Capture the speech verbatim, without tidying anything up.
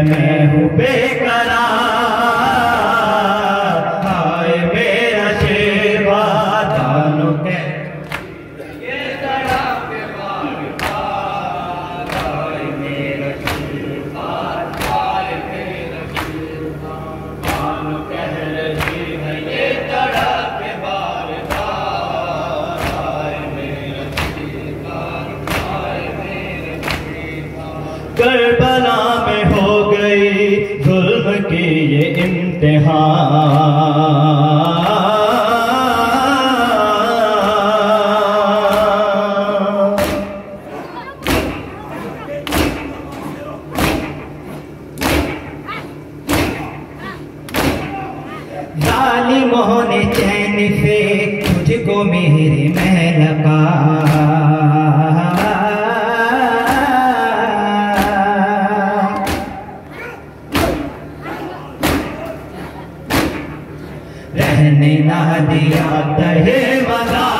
मैं हूँ बेकरार, हाय मेरा शेरवा दानों के ये तड़प के बार बार, हाय मेरा शेरवा, हाय मेरा शेरवा दानों कह रही है ये तड़प के बार बार, हाय मेरा शेरवा, हाय मेरा शेरवा। करबला में हो गई जुल्म की ये इम्तिहान, जालिमों ने चैन से तुझको मेरे महल का रहने ना दिया तहे मजा।